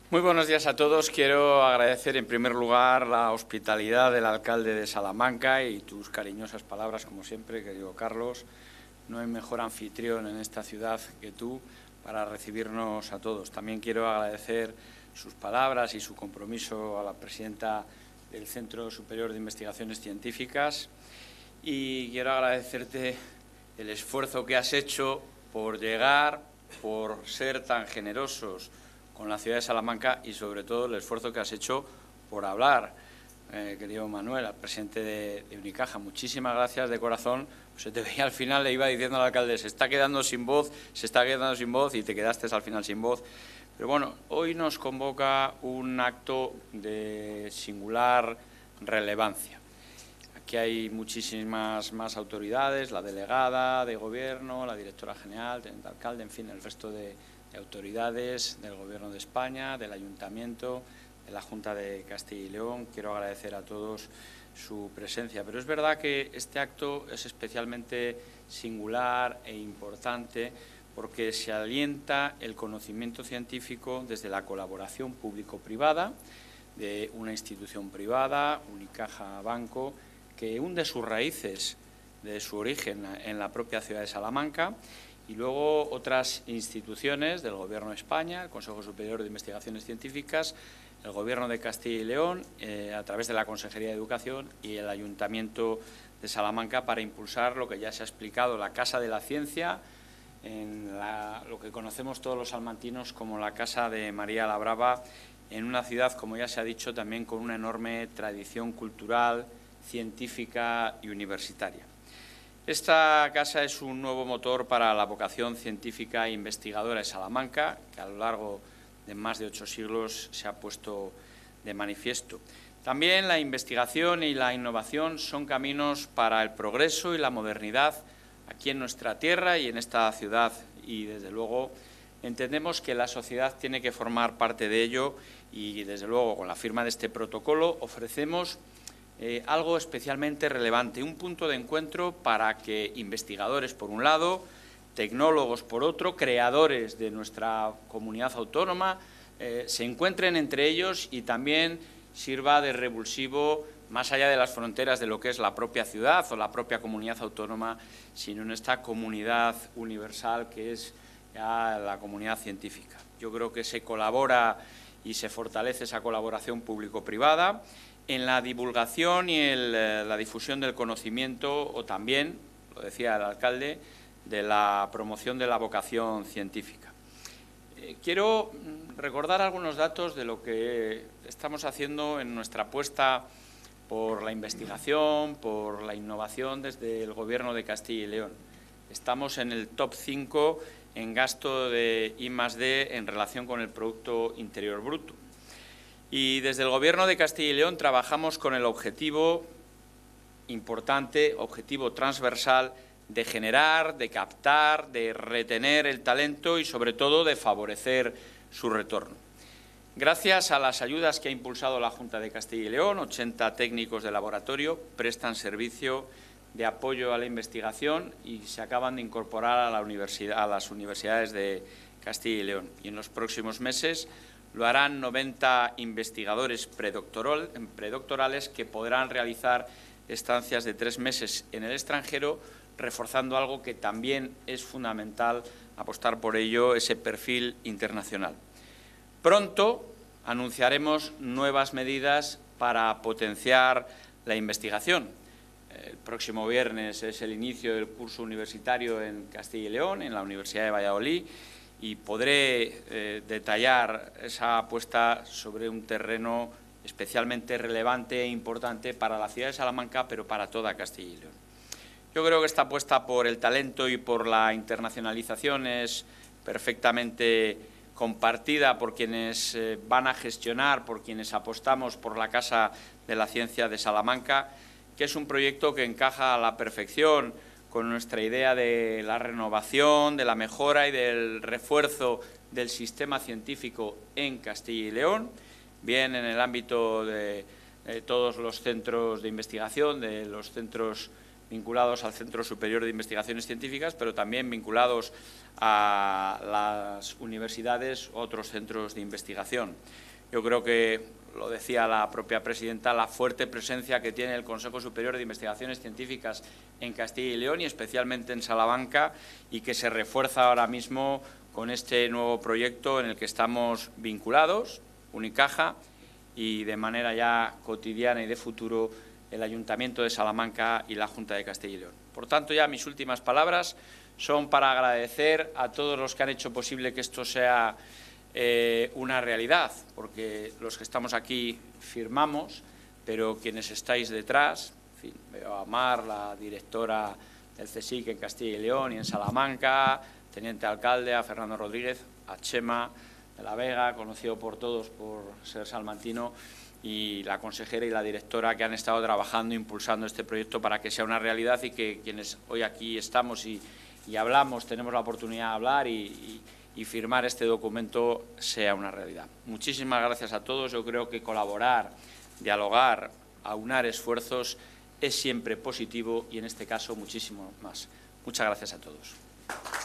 Muy buenos días a todos. Quiero agradecer en primer lugar la hospitalidad del alcalde de Salamanca y tus cariñosas palabras, como siempre, querido Carlos. No hay mejor anfitrión en esta ciudad que tú para recibirnos a todos. También quiero agradecer sus palabras y su compromiso a la presidenta del Centro Superior de Investigaciones Científicas y quiero agradecerte el esfuerzo que has hecho por llegar, por ser tan generosos con la ciudad de Salamanca y, sobre todo, el esfuerzo que has hecho por hablar, querido Manuel, al presidente de Unicaja. Muchísimas gracias de corazón. Se te veía al final, le iba diciendo al alcalde, se está quedando sin voz, y te quedaste al final sin voz. Pero bueno, hoy nos convoca un acto de singular relevancia. Aquí hay muchísimas más autoridades, la delegada de Gobierno, la directora general, el alcalde, en fin, el resto de autoridades del Gobierno de España, del Ayuntamiento, de la Junta de Castilla y León. Quiero agradecer a todos su presencia. Pero es verdad que este acto es especialmente singular e importante porque se alienta el conocimiento científico desde la colaboración público-privada de una institución privada, Unicaja Banco, que hunde sus raíces de su origen en la propia ciudad de Salamanca, y luego otras instituciones del Gobierno de España, el Consejo Superior de Investigaciones Científicas, el Gobierno de Castilla y León, a través de la Consejería de Educación y el Ayuntamiento de Salamanca, para impulsar lo que ya se ha explicado, la Casa de la Ciencia, en lo que conocemos todos los salmantinos como la Casa de María la Brava, en una ciudad, como ya se ha dicho, también con una enorme tradición cultural, científica y universitaria. Esta casa es un nuevo motor para la vocación científica e investigadora de Salamanca, que a lo largo de más de 8 siglos se ha puesto de manifiesto. También la investigación y la innovación son caminos para el progreso y la modernidad aquí en nuestra tierra y en esta ciudad, y desde luego entendemos que la sociedad tiene que formar parte de ello y desde luego con la firma de este protocolo ofrecemos algo especialmente relevante, un punto de encuentro para que investigadores, por un lado, tecnólogos, por otro, creadores de nuestra comunidad autónoma, se encuentren entre ellos y también sirva de revulsivo más allá de las fronteras de lo que es la propia ciudad o la propia comunidad autónoma, sino en esta comunidad universal que es ya la comunidad científica. Yo creo que se colabora y se fortalece esa colaboración público-privada en la divulgación y la difusión del conocimiento, o también, lo decía el alcalde, de la promoción de la vocación científica. Quiero recordar algunos datos de lo que estamos haciendo en nuestra apuesta por la investigación, por la innovación desde el Gobierno de Castilla y León. Estamos en el top 5 en gasto de I+D en relación con el Producto Interior Bruto. Y desde el Gobierno de Castilla y León trabajamos con el objetivo importante, objetivo transversal, de generar, de captar, de retener el talento y, sobre todo, de favorecer su retorno. Gracias a las ayudas que ha impulsado la Junta de Castilla y León, 80 técnicos de laboratorio prestan servicio de apoyo a la investigación y se acaban de incorporar a las universidades de Castilla y León. Y en los próximos meses lo harán 90 investigadores predoctorales que podrán realizar estancias de 3 meses en el extranjero, reforzando algo que también es fundamental apostar por ello, ese perfil internacional. Pronto anunciaremos nuevas medidas para potenciar la investigación. El próximo viernes es el inicio del curso universitario en Castilla y León, en la Universidad de Valladolid, y podré detallar esa apuesta sobre un terreno especialmente relevante e importante para la ciudad de Salamanca, pero para toda Castilla y León. Yo creo que esta apuesta por el talento y por la internacionalización es perfectamente compartida por quienes van a gestionar, por quienes apostamos por la Casa de la Ciencia de Salamanca, que es un proyecto que encaja a la perfección con nuestra idea de la renovación, de la mejora y del refuerzo del sistema científico en Castilla y León, bien en el ámbito de todos los centros de investigación, de los centros vinculados al Centro Superior de Investigaciones Científicas, pero también vinculados a las universidades, otros centros de investigación. Yo creo que, lo decía la propia presidenta, la fuerte presencia que tiene el Consejo Superior de Investigaciones Científicas en Castilla y León y especialmente en Salamanca, y que se refuerza ahora mismo con este nuevo proyecto en el que estamos vinculados, Unicaja, y de manera ya cotidiana y de futuro el Ayuntamiento de Salamanca y la Junta de Castilla y León. Por tanto, ya mis últimas palabras son para agradecer a todos los que han hecho posible que esto sea una realidad, porque los que estamos aquí firmamos, pero quienes estáis detrás, en fin, veo a Mar, la directora del CSIC en Castilla y León y en Salamanca, teniente alcalde, a Fernando Rodríguez, a Chema de la Vega, conocido por todos por ser salmantino, y la consejera y la directora que han estado trabajando, impulsando este proyecto para que sea una realidad y que quienes hoy aquí estamos y hablamos, tenemos la oportunidad de hablar y firmar este documento sea una realidad. Muchísimas gracias a todos. Yo creo que colaborar, dialogar, aunar esfuerzos es siempre positivo y en este caso muchísimo más. Muchas gracias a todos.